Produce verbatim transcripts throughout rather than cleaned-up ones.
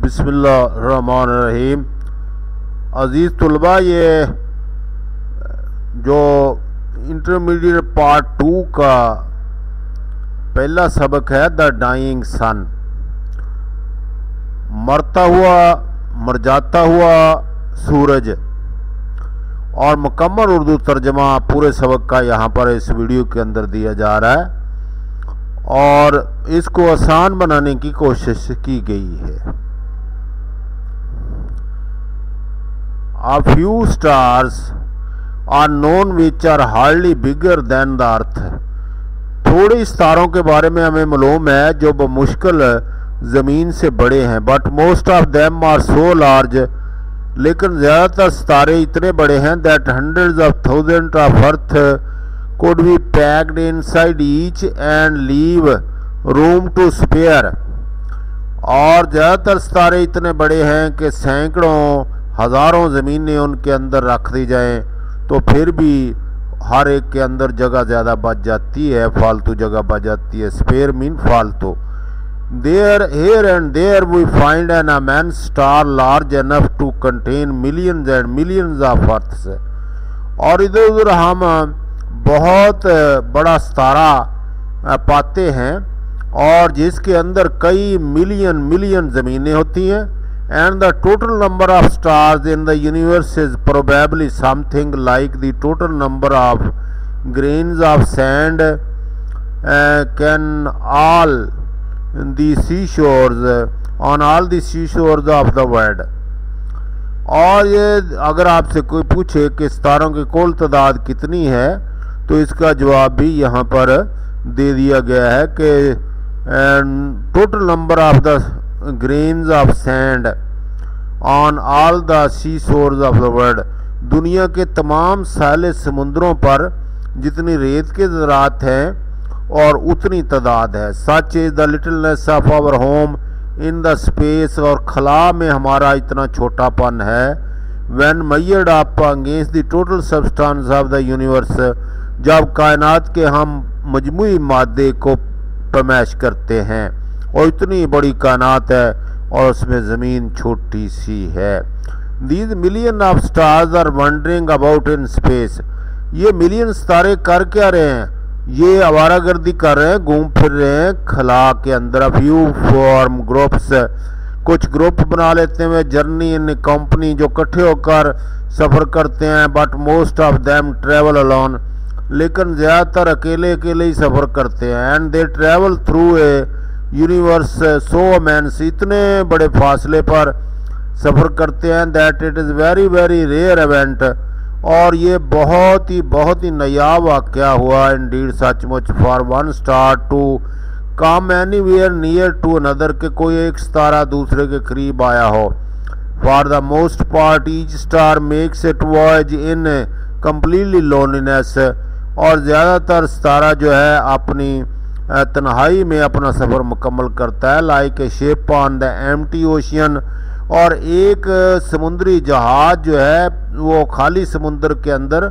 बिस्मिल्लाहिर्रहमानिर्रहीम। अज़ीज़ तुलबा, ये जो इंटरमीडिएट पार्ट टू का पहला सबक है द डाइंग सन, मरता हुआ मर जाता हुआ सूरज, और मुकम्मल उर्दू तर्जमा पूरे सबक का यहाँ पर इस वीडियो के अंदर दिया जा रहा है और इसको आसान बनाने की कोशिश की गई है। A few stars are known which are hardly bigger than the earth। थोड़े सितारों के बारे में हमें मालूम है जो बमुश्किल ज़मीन से बड़े हैं, but most of them are so large, लेकिन ज़्यादातर सितारे इतने बड़े हैं that hundreds of thousand of earth could be packed inside each and leave room to spare। और ज़्यादातर सितारे इतने बड़े हैं कि सैकड़ों हज़ारों ज़मीनें उनके अंदर रख दी जाएं तो फिर भी हर एक के अंदर जगह ज़्यादा बच जाती है, फालतू जगह बच जाती है। स्पेयर मीन फालतू। There here and there we find an immense star large enough to contain millions and millions of earths. और इधर उधर हम बहुत बड़ा सितारा पाते हैं और जिसके अंदर कई मिलियन मिलियन ज़मीनें होती हैं। And the total number of stars in the universe is probably something like the total number of grains of sand can all the sea shores on all the sea shores of the world. और ये अगर आपसे कोई पूछे कि सितारों की कुल तादाद कितनी है तो इसका जवाब भी यहाँ पर दे दिया गया है कि total number of the grains of sand on all the sea shores of the world. दुनिया के तमाम साले समुद्रों पर जितनी रेत के ज़रात हैं और उतनी तादाद है। Such is the littleness of our home in the space, और खला में हमारा इतना छोटापन है। When measured up against the total substance of the universe, जब कायनात के हम मजमूई मादे को पैमाइश करते हैं और इतनी बड़ी कायनात है और उसमें ज़मीन छोटी सी है। These million of stars are wandering about in space. ये मिलियन सितारे कर क्या रहे हैं? ये आवारागर्दी कर रहे हैं, घूम फिर रहे हैं खला के अंदर। फ्यू फॉर्म ग्रुप्स, कुछ ग्रुप बना लेते हैं जर्नी इन कंपनी जो इकट्ठे होकर सफ़र करते हैं। But most of them travel alone, लेकिन ज़्यादातर अकेले अकेले ही सफ़र करते हैं। And they travel through a universe so immense, इतने बड़े फासले पर सफ़र करते हैं that it is very very rare event, और ये बहुत ही बहुत ही नया वाक़या हुआ इंडीड सचमुच for one star to come anywhere near to another, के कोई एक सितारा दूसरे के करीब आया हो। For the most part each star makes it voyage in completely loneliness, और ज़्यादातर सितारा जो है अपनी तन्हाई में अपना सफ़र मुकम्मल करता है। Like a ship on the empty ocean, और एक समुद्री जहाज़ जो है वो खाली समुद्र के अंदर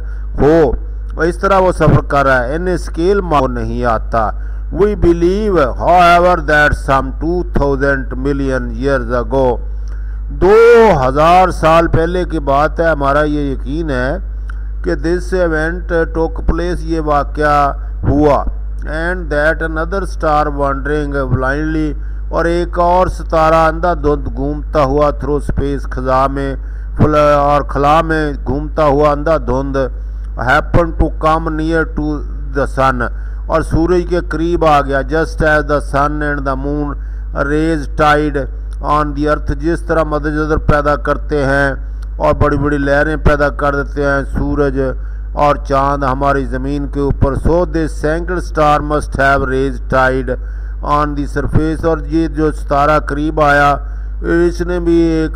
हो, इस तरह वो सफ़र कर रहा है। इन स्केल में नहीं आता। We believe however that some two thousand million years ago, दो हज़ार साल पहले की बात है, हमारा ये यकीन है कि दिस इवेंट टोक प्लेस, ये वाक़या हुआ। And that another star wandering blindly, और एक और सितारा अंधाधुंध घूमता हुआ थ्रू स्पेस खजा में और खला में घूमता हुआ अंधाधुंध happen to come near to the sun, और सूरज के करीब आ गया। Just as the sun and the moon raise tide on the earth, जिस तरह मदद पैदा करते हैं और बड़ी बड़ी लहरें पैदा कर देते हैं सूरज और चांद हमारी ज़मीन के ऊपर। So this second star must have raise tide on the surface, और ये जो सितारा करीब आया इसने भी एक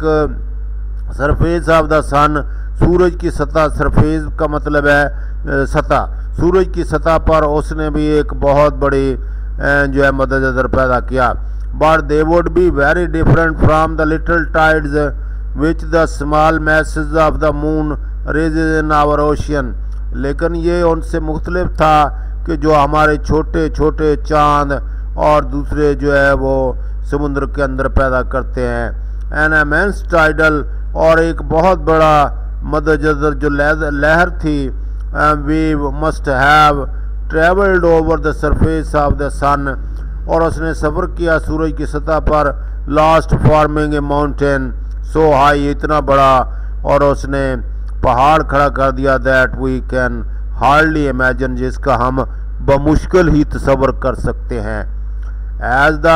सरफेस ऑफ द सन, सूरज की सतह, सरफेस का मतलब है सतह, सूरज की सतह पर उसने भी एक बहुत बड़ी जो है मदद पैदा किया। But they would be very different from the little tides which the small message of the moon raises in our ocean, लेकिन ये उनसे मुख्तलिफ था कि जो हमारे छोटे छोटे चांद और दूसरे जो है वो समुद्र के अंदर पैदा करते हैं। एन इमेंस टाइडल, और एक बहुत बड़ा मदजर जो लहर थी, we must have travelled over the surface of the sun, और उसने सफ़र किया सूरज की सतह पर, last forming a mountain so high, इतना बड़ा, और उसने पहाड़ खड़ा कर दिया, that we can hardly imagine, जिसका हम बमुश्किल ही तसव्वुर कर सकते हैं। As the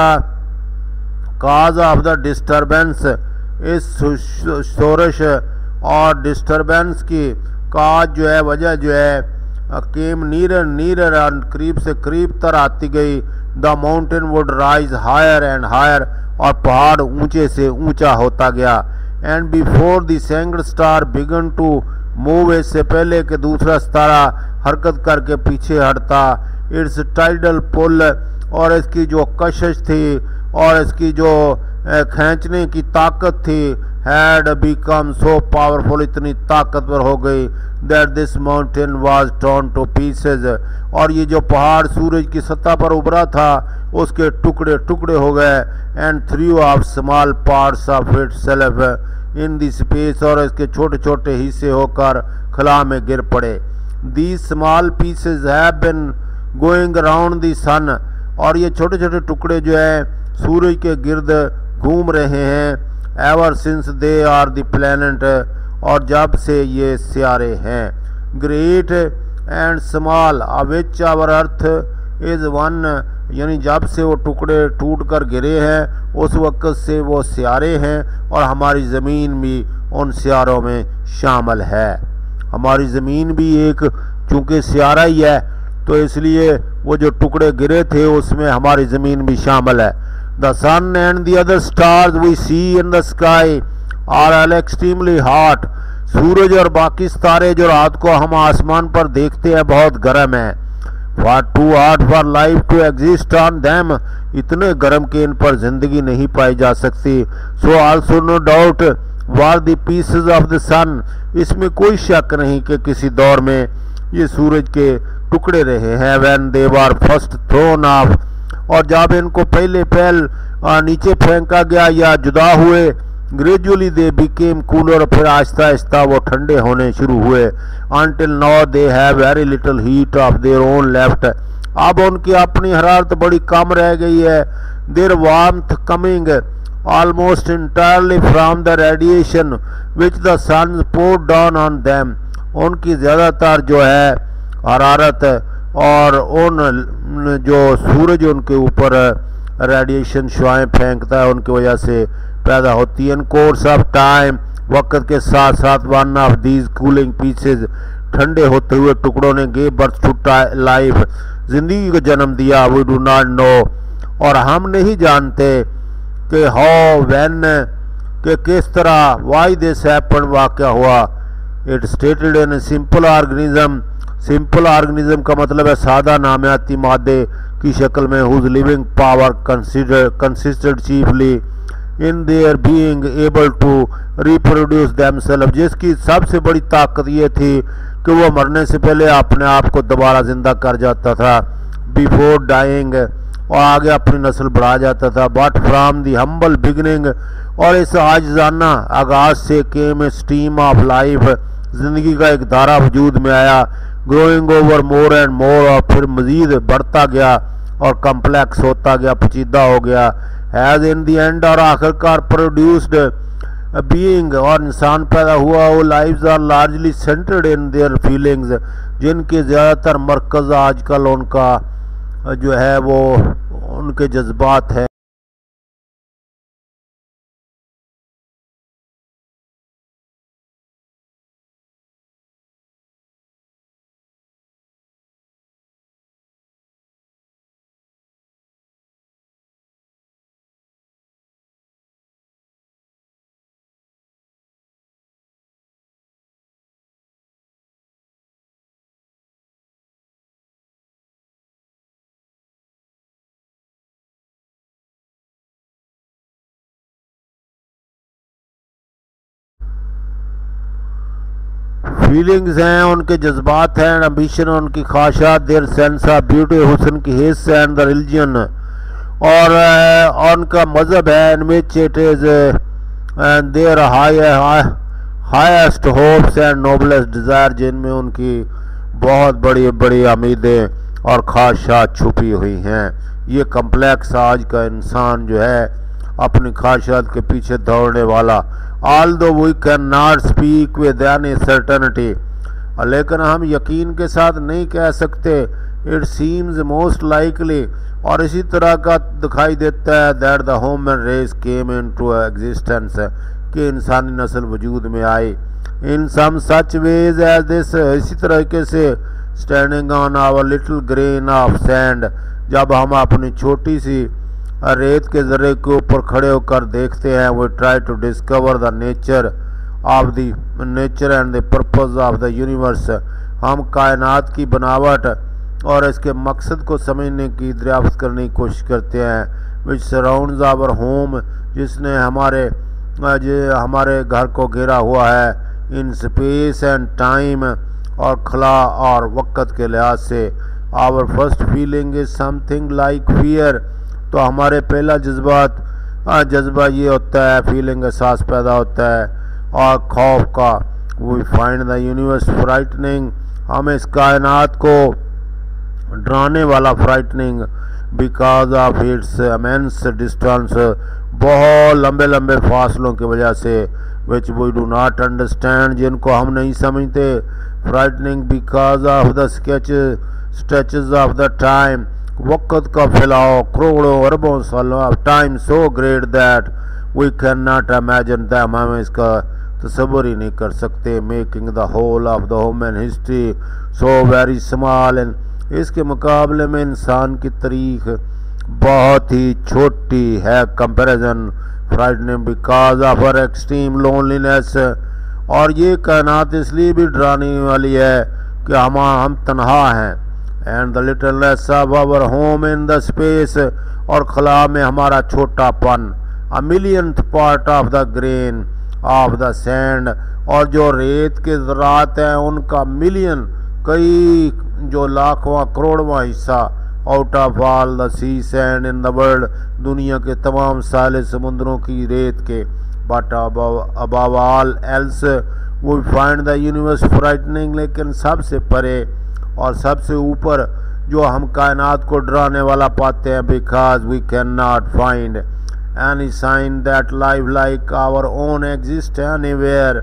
cause of the disturbance, इस शोरश और डिस्टर्बेंस की काज जो है, वजह जो है, केम नीरर नीरर, करीब से करीब तर आती गई, the mountain would rise higher and higher, और पहाड़ ऊंचे से ऊंचा होता गया। And before the second star began to move, इससे पहले कि दूसरा सितारा हरकत करके पीछे हटता, इट्स टाइडल पुल, और इसकी जो कशिश थी और इसकी जो खींचने की ताकत थी, हैड बिकम सो पावरफुल, इतनी ताकतवर हो गई, that this mountain was torn to pieces, और ये जो पहाड़ सूरज की सतह पर उभरा था उसके टुकड़े टुकड़े हो गए, and threw of small parts of इट सेल्फ इन दी स्पेस, और इसके छोटे छोटे हिस्से होकर खला में गिर पड़े। The small pieces have been going around the sun, और ये छोटे छोटे टुकड़े जो है सूरज के गिर्द घूम रहे हैं, ever since they are the planet, और जब से ये सियारे हैं। Great and small which our earth is one, यानी जब से वो टुकड़े टूट कर गिरे हैं उस वक्त से वो सियारे हैं, और हमारी ज़मीन भी उन सियारों में शामिल है। हमारी ज़मीन भी एक चूँकि सियारा ही है, तो इसलिए वो जो टुकड़े गिरे थे उसमें हमारी ज़मीन भी शामिल है। The sun and the other stars we see in the sky are all extremely hot, सूरज और बाकी सितारे जो रात को हम आसमान पर देखते हैं बहुत गर्म हैं। Far too hot for life to exist on them, इतने गर्म के इन पर जिंदगी नहीं पाई जा सकती। So also no doubt were the pieces of the sun, इसमें कोई शक नहीं कि किसी दौर में ये सूरज के टुकड़े रहे हैं। When they were first thrown off, और जब इनको पहले पहल नीचे फेंका गया या जुदा हुए, ग्रेजुअली दे बिकेम कूलर, फिर आहिस्ता आहिस्ता वो ठंडे होने शुरू हुए। Until now they have very little heat of their own left, अब उनकी अपनी हरारत बड़ी कम रह गई है। Their warmth coming almost entirely from the radiation which the sun poured down on them, उनकी ज़्यादातर जो है हरारत और उन जो सूरज उनके ऊपर रेडिएशन शुआएं फेंकता है उनकी वजह से पैदा होती है। इन कोर्स ऑफ टाइम, वक्त के साथ साथ one of these cooling pieces, ठंडे होते हुए टुकड़ों ने गे बर्थ टू लाइफ, जिंदगी को जन्म दिया। वी डू नॉट नो, और हम नहीं जानते कि हाउ व्हेन, कि किस तरह, वाई दिस हैपन, वाक़या हुआ। It started in simple organism, simple organism का मतलब है सादा नामियाती मादे की शक्ल में, whose living power consider consisted chiefly in their being able to reproduce themself, जिसकी सबसे बड़ी ताकत ये थी कि वो मरने से पहले अपने आप को दोबारा जिंदा कर जाता था, बिफोर डाइंग, और आगे अपनी नस्ल बढ़ा जाता था। But from the humble beginning, और इस आजिज़ाना आगाज से came a stream of life, जिंदगी का एक धारा वजूद में आया। Growing over more and more, और फिर मजीद बढ़ता गया और कम्प्लेक्स होता गया, पेचीदा हो गया। हैज़ इन दी एंड, और आखिरकार प्रोड्यूस्ड बीइंग, और इंसान पैदा हुआ। वो lives are largely centred in their feelings, जिनके ज़्यादातर मरकज़ आजकल उनका जो है वो उनके जज्बात है। फीलिंग्स हैं, उनके जज्बात हैं, एम्बिशन, उनकी ख्वाहिशात, देयर सेंस ऑफ ब्यूटी, हुस्न की हिस्स, एंड द रिलीजन, और उनका मज़हब है, in which it is and their high highest hopes and noblest desire, जिनमें उनकी बहुत बड़ी बड़ी उम्मीदें और ख्वाहिशात छुपी हुई हैं। ये कम्प्लेक्स आज का इंसान जो है अपनी ख्वाहिशात के पीछे दौड़ने वाला, although we can not speak with any certainty, लेकिन हम यकीन के साथ नहीं कह सकते, इट सीम्स मोस्ट लाइकली, और इसी तरह का दिखाई देता है, that the human race came into existence, कि इंसानी नस्ल वजूद में आई, in some such ways as this, इसी तरीके से, standing on our little grain of sand, जब हम अपनी छोटी सी रेत के ज़र्रे के ऊपर खड़े होकर देखते हैं, we try to discover the nature of the nature and the purpose of the universe, हम कायनात की बनावट और इसके मकसद को समझने की दरियाफ्त करने की कोशिश करते हैं, विच सराउंड्स आवर होम, जिसने हमारे जो हमारे घर को घेरा हुआ है, इन स्पेस एंड टाइम, और खला और वक़्त के लिहाज से, our first feeling is something like fear, तो हमारे पहला जज्बात जज्बा ये होता है, फीलिंग एहसास पैदा होता है और खौफ का, we find the universe frightening, हम इस कायनात को डराने वाला, frightening because of its immense distance, बहुत लंबे लंबे फासलों की वजह से, which we do not understand, जिनको हम नहीं समझते, frightening because of the sketch stretches of the time, वक़्त का फैलाव करोड़ों अरबों सालों of time so great that we can not imagine them, हम इसका तसव्वुर ही नहीं कर सकते, making the whole of the human history so very small, इसके मुकाबले में इंसान की तारीख बहुत ही छोटी है, comparison, frightening because of our extreme loneliness, और ये कायनात इसलिए भी डराने वाली है कि हम हम तन्हा हैं, and the littleness of our home in the space, और खला में हमारा छोटापन, a millionth part of the grain of the sand, और जो रेत के ज़रात हैं उनका मिलियन, कई जो लाखवां करोड़वां हिस्सा, out of all the sea sand in the world, दुनिया के तमाम साले समुद्रों की रेत के, but above all else we find the universe frightening, लेकिन सबसे परे और सबसे ऊपर जो हम कायनात को डराने वाला पाते हैं, because we can not find any sign that life like our own exist anywhere,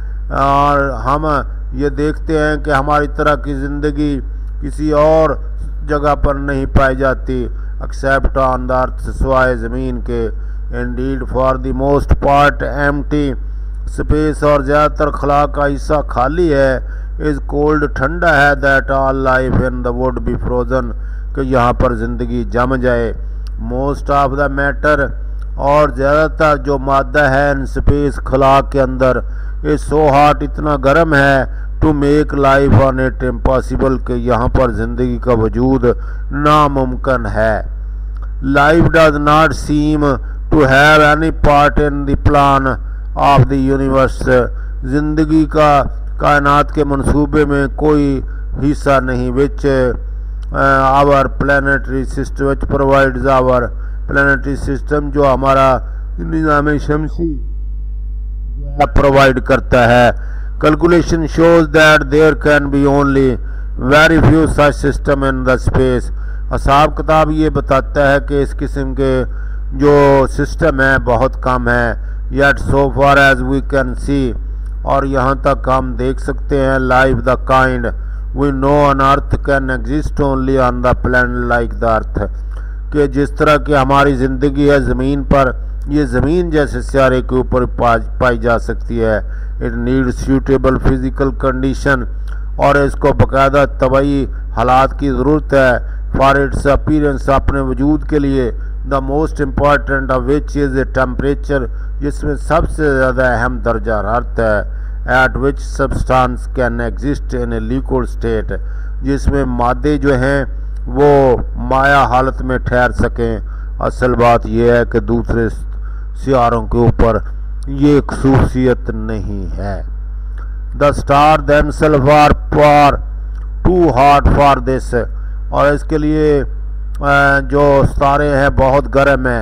और हम ये देखते हैं कि हमारी तरह की ज़िंदगी किसी और जगह पर नहीं पाई जाती, एक्सेप्ट ऑन द अर्थ, सिवाय ज़मीन के, indeed for the most part empty space, और ज़्यादातर खला का हिस्सा खाली है, इज़ कोल्ड, ठंडा है, that all life in the would be frozen, कि यहाँ पर ज़िंदगी जम जाए, मोस्ट ऑफ द मैटर, और ज़्यादातर जो मादा है इन स्पेस खला के अंदर, ये सो हॉट, इतना गर्म है, to make life on it impossible, कि यहाँ पर ज़िंदगी का वजूद नामुमकिन है, life does not seem to have any part in the plan of the universe, ज़िंदगी का कायनात के मंसूबे में कोई हिस्सा नहीं, which our planetary system, which provides our planetary system, जो हमारा निज़ाम शमसी प्रोवाइड करता है, calculation shows that there can be only very few such system in the space, हिसाब किताब ये बताता है कि इस किस्म के जो सिस्टम है बहुत कम है, yet so far as we can see, और यहाँ तक हम देख सकते हैं, life the kind we know on earth can exist only on the planet like the earth, कि जिस तरह की हमारी ज़िंदगी है ज़मीन पर, ये ज़मीन जैसे सियारे के ऊपर पाई जा सकती है, it needs suitable physical condition, और इसको बाकायदा तबई हालात की ज़रूरत है, फॉर इट्स अपीयरेंस, अपने वजूद के लिए, the most important of which is a temperature, जिसमें सबसे ज़्यादा अहम दर्जा हरारत है, at which substance can exist in a liquid state, जिसमें मादे जो हैं वो माया हालत में ठहर सकें। असल बात यह है कि दूसरे सियारों के ऊपर ये खसूसियत नहीं है। The star themselves are for too hot for this, और इसके लिए जो सितारे हैं बहुत गर्म हैं,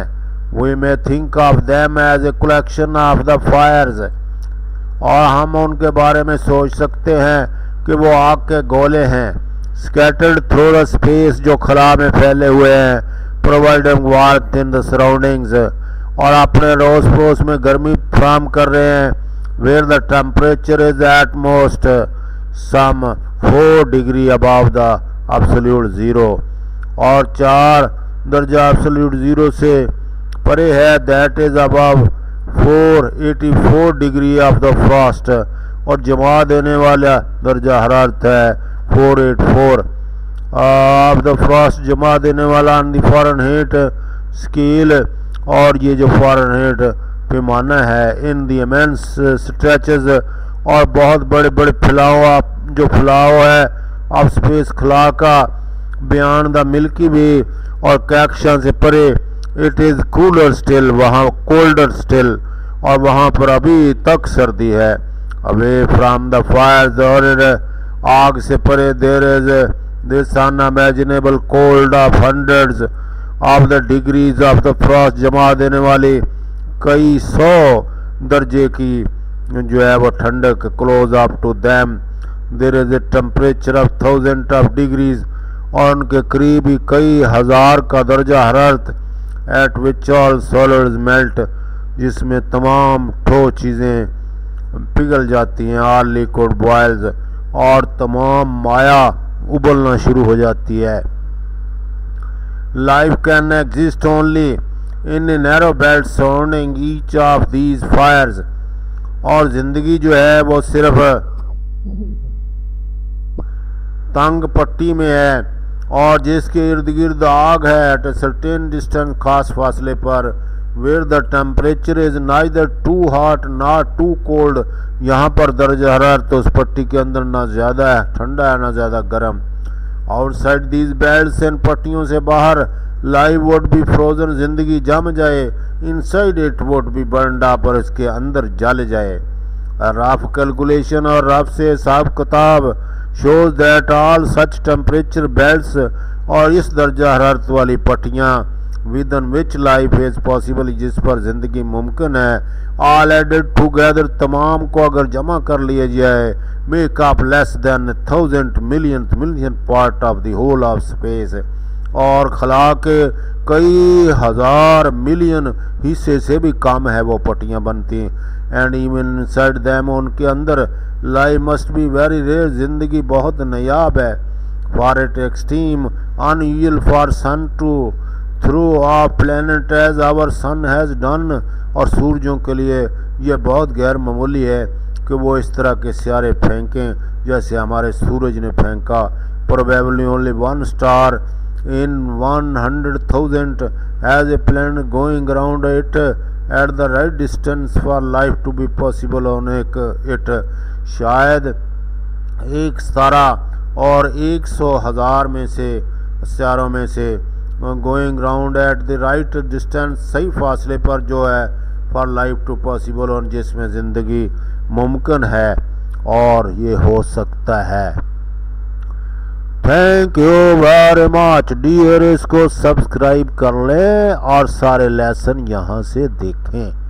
we may think of them as a collection of the fires, और हम उनके बारे में सोच सकते हैं कि वो आग के गोले हैं, स्कैटर्ड थ्रू द स्पेस, जो खला में फैले हुए हैं, providing warmth in the surroundings, और अपने रोज पड़ोस में गर्मी फराहम कर रहे हैं, where the temperature is at most some four degree above the absolute zero, और चार दर्जा एब्सोल्यूट ज़ीरो से परे है, that is above four eighty four degree of the frost, और जमा देने वाला दर्जा हरारत है four eight four of the frost, जमा देने वाला ऑन द फ़ारेनहीट स्केल, और ये जो फ़ारेनहीट पैमाना है इन द इमेंस स्ट्रेचेस, और बहुत बड़े बड़े फैलाव जो फैलाव है ऑफ स्पेस खला का, बियॉन्ड द मिल्की वे, और कैक्शन से परे, इट इज़ कूलर स्टिल, वहाँ कोल्डर स्टिल, और वहाँ पर अभी तक सर्दी है, अवे फ्राम द फायर, और आग से परे, there is this unimaginable cold of hundreds of the degrees of the frost, जमा देने वाली कई सौ दर्जे की जो है वो ठंडक, close up to them there is a temperature of thousand of degrees, और उनके करीब ही कई हज़ार का दर्जा हरारत, at which all solids melt, जिसमें तमाम ठोस चीज़ें पिघल जाती हैं, ऑल लिक्विड बॉयल्स, और तमाम माया उबलना शुरू हो जाती है। Life can exist only in a narrow belt surrounding each of these fires, और ज़िंदगी जो है वो सिर्फ तंग पट्टी में है, और जिसके इर्द गिर्द आग है, एट ए सर्टेन डिस्टेंस, खास फासले पर, where the temperature is neither too hot not too cold, यहाँ पर दर्जा हरारत तो उस पट्टी के अंदर ना ज़्यादा है ठंडा है ना ज़्यादा गर्म। आउटसाइड दीज बेल्ट्स, इन पट्टियों से बाहर, लाइफ वुड बी फ्रोजन, जिंदगी जम जाए, inside it would be burned up, और इसके अंदर जल जाए। रफ कैलकुलेशन, और रफ से हिसाब किताब, shows that all such temperature belts, और इस दर्जा हरारत वाली पट्टियाँ, within which life is possible, जिस पर जिंदगी मुमकिन है, ऑल एडेड टुगेदर, तमाम को अगर जमा कर लिया जाए, make up less than thousand million million part of the whole of space, और खला के कई हजार मिलियन हिस्से से भी कम है वो पट्टियाँ बनती, एंड इवन इनसाइड दैम, उनके अंदर, life must be very rare, जिंदगी बहुत नायाब है, for it extreme unusual for sun to through of planet as our sun has done, और सूरजों के लिए यह बहुत गैर मामूली है कि वो इस तरह के सियारे फेंकें जैसे हमारे सूरज ने फेंका। Probably only one star in one hundred thousand has a planet going around it at the right distance for life to be possible on एक इट, शायद एक सितारा और एक सौ हज़ार में से सितारों में से going round at the right distance, सही फासले पर जो है, फॉर लाइफ टू पॉसिबल, और जिसमें ज़िंदगी मुमकिन है और ये हो सकता है। Thank you very much dear, इसको सब्सक्राइब कर लें और सारे लेसन यहाँ से देखें।